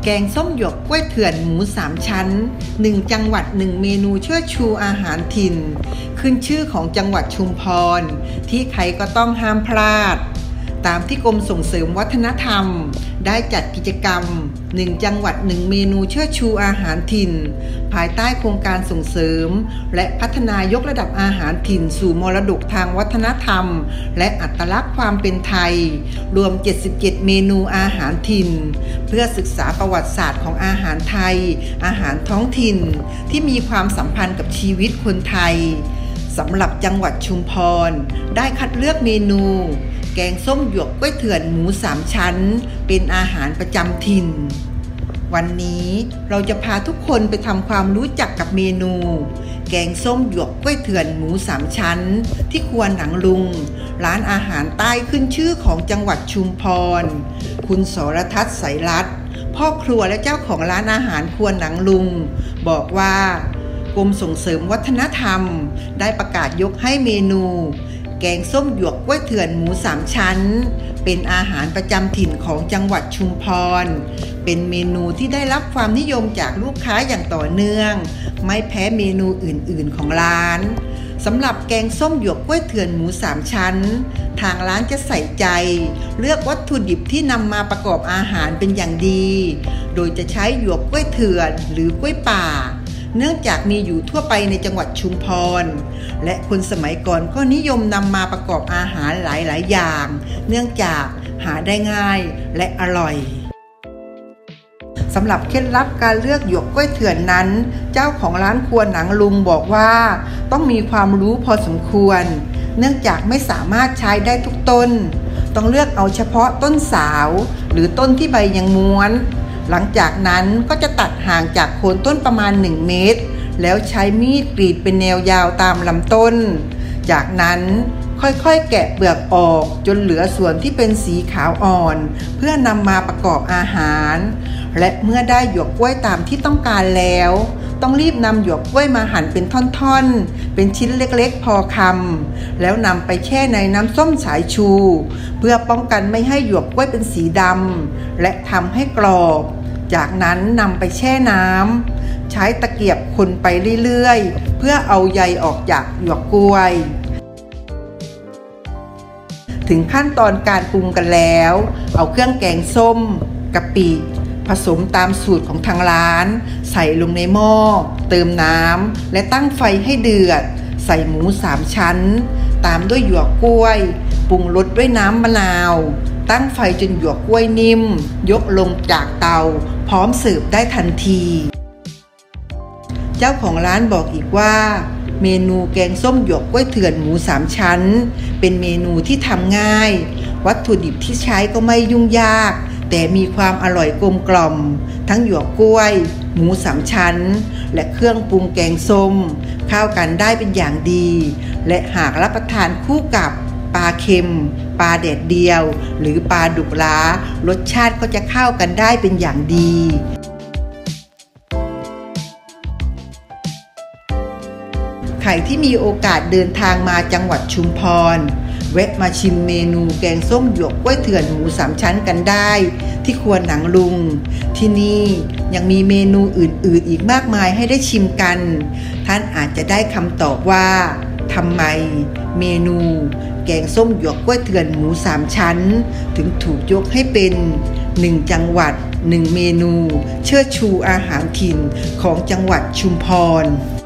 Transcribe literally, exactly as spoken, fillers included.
กงส้มหยวกกล้วยเถื่อนหมูสามชั้นหนึ่งจังหวัดหนึ่งเมนูเชิดชูอาหารถิ่นขึ้นชื่อของจังหวัดชุมพรที่ใครก็ต้องห้ามพลาดตามที่กรมส่งเสริมวัฒนธรรมได้จัดกิจกรรมหนึ่งจังหวัดหนึ่งเมนูเชิดชูอาหารถิ่นภายใต้โครงการส่งเสริมและพัฒนายกระดับอาหารถิ่นสู่มรดกทางวัฒนธรรมและอัตลักษณ์ความเป็นไทยรวมเจ็ดสิบเจ็ดเมนูอาหารถิ่นเพื่อศึกษาประวัติศาสตร์ของอาหารไทยอาหารท้องถิ่นที่มีความสัมพันธ์กับชีวิตคนไทยสำหรับจังหวัดชุมพรได้คัดเลือกเมนูแกงส้มหยวกกล้วยเถื่อนหมูสามชั้นเป็นอาหารประจำถิ่นวันนี้เราจะพาทุกคนไปทำความรู้จักกับเมนูแกงส้มหยวกกล้วยเถื่อนหมูสามชั้นที่ครัวหนังลุงร้านอาหารใต้ขึ้นชื่อของจังหวัดชุมพรคุณสรทัศน์ไสยรัตน์พ่อครัวและเจ้าของร้านอาหารครัวหนังลุงบอกว่ากรมส่งเสริมวัฒนธรรมได้ประกาศยกให้เมนูแกงส้มหยวกกล้วยเถื่อนหมูสามชั้นเป็นอาหารประจำถิ่นของจังหวัดชุมพรเป็นเมนูที่ได้รับความนิยมจากลูกค้าอย่างต่อเนื่องไม่แพ้เมนูอื่นๆของร้านสำหรับแกงส้มหยวกกล้วยเถื่อนหมูสามชั้นทางร้านจะใส่ใจเลือกวัตถุดิบที่นำมาประกอบอาหารเป็นอย่างดีโดยจะใช้หยวกกล้วยเถื่อนหรือกล้วยป่าเนื่องจากมีอยู่ทั่วไปในจังหวัดชุมพรและคนสมัยก่อนก็นิยมนำมาประกอบอาหารหลายๆอย่างเนื่องจากหาได้ง่ายและอร่อยสำหรับเคล็ดลับการเลือกหยวกกล้วยเถื่อนนั้นเจ้าของร้านครัวหนังลุงบอกว่าต้องมีความรู้พอสมควรเนื่องจากไม่สามารถใช้ได้ทุกต้นต้องเลือกเอาเฉพาะต้นสาวหรือต้นที่ใบยังม้วนหลังจากนั้นก็จะตัดห่างจากโคนต้นประมาณหนึ่งเมตรแล้วใช้มีดกรีดเป็นแนวยาวตามลำต้นจากนั้นค่อยๆแกะเปลือกออกจนเหลือส่วนที่เป็นสีขาวอ่อนเพื่อนำมาประกอบอาหารและเมื่อได้หยวกกล้วยตามที่ต้องการแล้วต้องรีบนำหยวกกล้วยมาหั่นเป็นท่อนๆเป็นชิ้นเล็กๆพอคำแล้วนำไปแช่ในน้ำส้มสายชูเพื่อป้องกันไม่ให้หยวกกล้วยเป็นสีดำและทำให้กรอบจากนั้นนำไปแช่น้ำใช้ตะเกียบคนไปเรื่อยๆเพื่อเอาใยออกจากหยวกกล้วยถึงขั้นตอนการปรุงกันแล้วเอาเครื่องแกงส้มกะปิผสมตามสูตรของทางร้านใส่ลงในหม้อเติมน้ำและตั้งไฟให้เดือดใส่หมูสามชั้นตามด้วยหยวกกล้วยปรุงรสด้วยน้ำมะนาวตั้งไฟจนหยวกกล้วยนิ่มยกลงจากเตาพร้อมเสิร์ฟได้ทันทีเจ้าของร้านบอกอีกว่าเมนูแกงส้มหยวกกล้วยเถื่อนหมูสามชั้นเป็นเมนูที่ทำง่ายวัตถุดิบที่ใช้ก็ไม่ยุ่งยากแต่มีความอร่อยกลมกล่อมทั้งหยวกกล้วยหมูสามชั้นและเครื่องปรุงแกงส้มเข้ากันได้เป็นอย่างดีและหากรับประทานคู่กับปลาเค็มปลาแดดเดียวหรือปลาดุกล้ารสชาติก็จะเข้ากันได้เป็นอย่างดีใครที่มีโอกาสเดินทางมาจังหวัดชุมพรแวะมาชิมเมนูแกงส้มหยวกกล้วยเถื่อนหมูสามชั้นกันได้ที่ครัวหนังลุงที่นี่ยังมีเมนูอื่นๆอีกมากมายให้ได้ชิมกันท่านอาจจะได้คำตอบว่าทำไมเมนูแกงส้มหยวกกล้วยเถื่อนหมูสามชั้นถึงถูกยกให้เป็นหนึ่งจังหวัดหนึ่งเมนูเชิดชูอาหารถิ่นของจังหวัดชุมพร